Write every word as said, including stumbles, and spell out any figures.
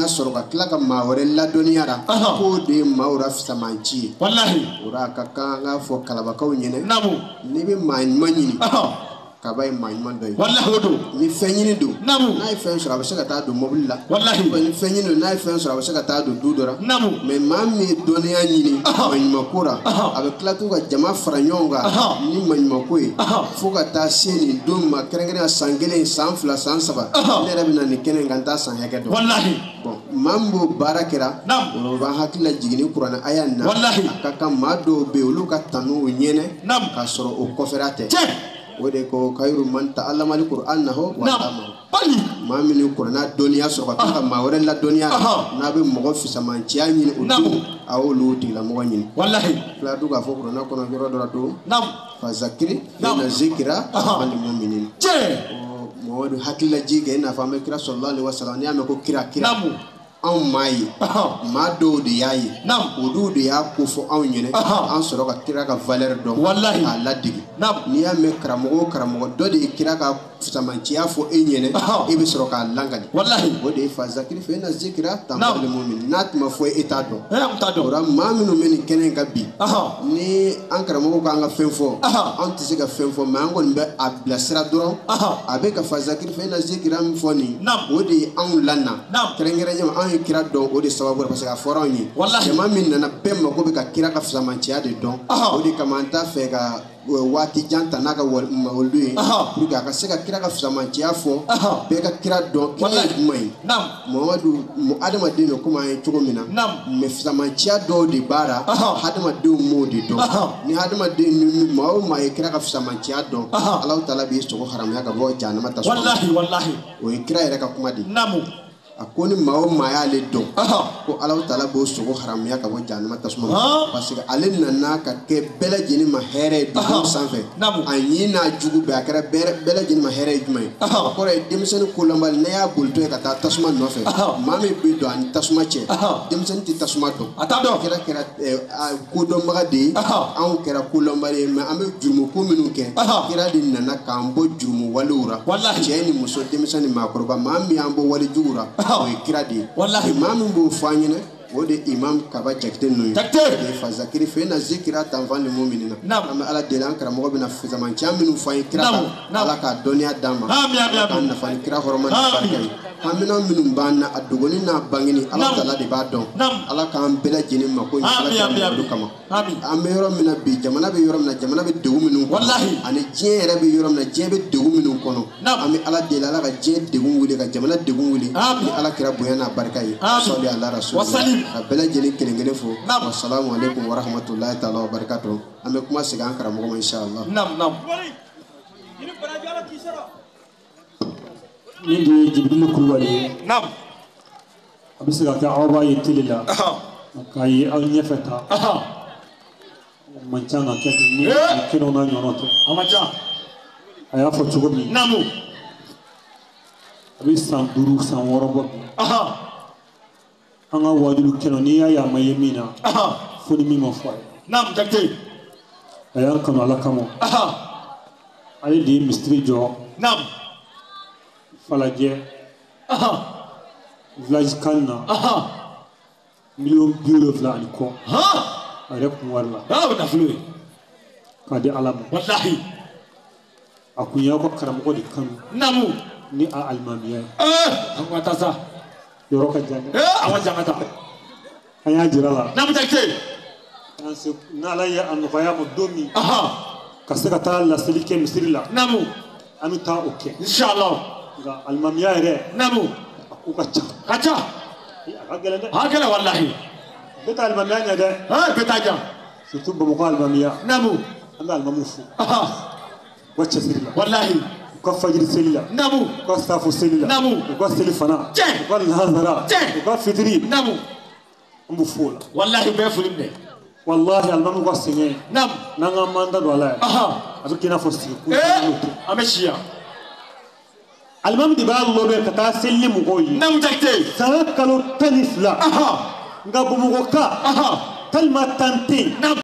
doniya sɔrɔ ka tila ka maa wɛrɛ ladɔnniya la k'o de ye maaw la fisamanci ye walahi o la a ka kan an k'a fɔ kalabakaw ɲɛnɛ n'i bɛ maa ɲuman ɲini kaba ye maa ɲuman dɔ ye walahi o don ni fɛn ɲini don n'a ye fɛn sɔrɔ a bɛ se ka taa don mobili la walahi ni fɛn ɲini don n'a ye fɛn sɔrɔ a bɛ se ka taa don du dɔ la mais maa min ye dɔnniya ɲini maɲumanko la a bɛ tila k'u ka jama fara ɲɔgɔn kan ni maɲumanko ye fo ka taa se nin don ma kɛrɛnkɛrɛnya san kelen san fila san saba ne yɛrɛ bɛ na nin kɛnɛ kan n t'a san hakɛ dɔn walahi bon maa min b'o baara kɛra o b'an hakili la jiginni kuranɛ aya nin na a ka kan maa dɔw bɛ yen olu ka tanu o ɲɛnɛ k'a sɔrɔ o kɔfɛra tɛ o de ko kayuru man ta'allama al-Qur'an nahu wa ta'amahu bali maa min ye kuranɛ dɔnniya sɔrɔ ka taa ka maa wɛrɛ ladɔnniya n'a bɛ mɔgɔ fisamanciya ɲini o don a y'olu tigilamɔgɔ ɲini walahi fila dun k'a fɔ kuranɛ kɔnɔ yɔrɔ dɔ la don fa zakiri na zikira mali mu'minin mɔgɔ hakililaji kɛ i n'a fɔ an bɛ kira sallallahu alaihi wasallam n'i y'a mɛn ko kira kira anw maa ye maa dɔw de y'a ye olu de y'a ko fɔ anw ɲɛnɛ an sɔrɔ ka kira ka valeur dɔn k'a ladege n'i y'a mɛn karamɔgɔ o karamɔgɔ dɔ de ye kira ka fisamanciya fɔ e ɲɛnɛ e bɛ sɔrɔ k'a lankali o de ye fa zakiri fɛ na zikira tanfali mu'min n'a tun ma fɔ e t'a dɔn o la maa minnu bɛ nin kɛnɛ in kan bi ni an karamɔgɔ k'an ka fɛn fɔ an tɛ se ka fɛn fɔ mais an kɔni bɛ a bilasira dɔrɔn a bɛ ka fa zakiri fɛ na zikira min fɔ nin o de ye anw lanna kɛrɛnkɛrɛnnenya an kira dɔn o de sababu parce que a fɔra anw ye jama min nana bɛɛ mako bɛ ka kira ka fisamanciya de dɔn o de kama an t'a fɛ ka waati jan ta n'a ka olu ye pour que a ka se ka kira ka fisamanciya fɔ bɛɛ ka kira dɔn kira ye jumɛn ye Muhamadu adamaden don komi an ye cogo min na mais fisamanciya dɔw de b'a la hadamadenw m'o de dɔn ni hadamaden maa o maa ye kira ka fisamanciya dɔn Alahu Taala b'i sogo haramuya ka bɔ jahanama tasuma o ye kira yɛrɛ ka kuma de a ko ni maa o maa y'ale dɔn ko Alahu Taala b'o sogo haramuya ka bɔ jahanama tasuma parce que ale nana ka kɛ bɛɛ lajɛlen ma hɛrɛ ye dugu sanfɛ a ɲi n'a jugu bɛɛ a kɛra bɛɛ lajɛlen ma hɛrɛ ye jumɛn ye o kɔrɔ ye denmisɛnnin kolonbali ne y'a bolitɔ ye ka taa tasuma nɔfɛ maa min bɛ don ani tasuma cɛ denmisɛnnin tɛ tasuma dɔn kira kɛra kodɔnbaga de ye anw kɛra kolonbali ye mais an bɛ jurumuko minnu kɛ kira de nana k'an bɔ jurumu walew la cɛ ni muso denmisɛnnin ni maakɔrɔba maa min y'an bɔ wale jugu la o ye kira de ye maa min b'o fɔ an ɲɛna o de imam kaba jakite ninnu ye fa zakiri fɛ na zikira tanfan ni mu'minina an bɛ ala deli an karamɔgɔ bɛna fisamanciya minnu fɔ an ye kira kan ala k'a dɔnniya d'an ma k'a nafa ni kira hɔrɔma ni barika ye hamina minnu b'an na a dogoni n'a bangeni Ala Taala de b'a dɔn ala k'an bɛɛ lajɛlen mako ɲɛ ala k'an olu kama an bɛ yɔrɔ min na bi jamana bɛ yɔrɔ min na jamana bɛ degun minnu kɔnɔ ani diɲɛ yɛrɛ bɛ yɔrɔ min na diɲɛ bɛ degun minnu kɔnɔ an bɛ ala deli ala ka diɲɛ degun wuli ka jamana degun wuli ni ala kira bonya n'a barika ye sɔli ala rasul ka bɛɛ lajɛlen kelen kelen fo wassalamu alaikum warahmatullahi taala wabarakatuh an bɛ kuma segin an karamɔgɔ ma inshallah ni de Jibril Kulubali ye a bɛ se ka kɛ aw b'a ye tele la k'a ye aw ɲɛfɛ ta man ca ka kɛ ni kɛnɛw n'a ɲɔgɔnw tɛ a man ca a y'a fɔ cogo min a bɛ san duuru san wɔɔrɔ bɔ bi an ka wajulu kɛnɛ n'i y'a ye a ma ye min na fo ni min ma fɔ a ye a y'an kanu ala kama ale de ye misiri jɔ Falajɛ village kan na miliyɔn bi wolonwula ani kɔ a yɛrɛ kun wari la k'a di ala ma a kun y'aw ka karamɔgɔ de kanu ni a alimamiya ye yɔrɔ ka jan dɛ an y'a jira la n'ala ye a nɔgɔya ma don min ka se ka taa laseli kɛ misiri la an bɛ taa o kɛ nka alimamiya yɛrɛ a ko ka ca ka ca a ka gɛlɛn dɛ a ka gɛlɛn walahi bɛɛ tɛ alimamiya ɲɛ dɛ bɛɛ t'a jan surtout Bamakɔ alimamiya an bɛ alimamuw fo u ka cɛsiri la walahi u ka fajiri seli la u ka safo seli la u ka seli fana u ka lahazara u ka fitiri an b'u fo la walahi bɛɛ foli minɛ wallahi alimamuw ka sɛgɛn n'an ka manda don ala ye a bɛ k'i n'a fɔ sigi kun an bɛ si yan alimami de b'a lɔbɛ ka taa seli ni mɔgɔw ye san kalo tan ni fila nka Bamakɔka tellement tan tɛ yen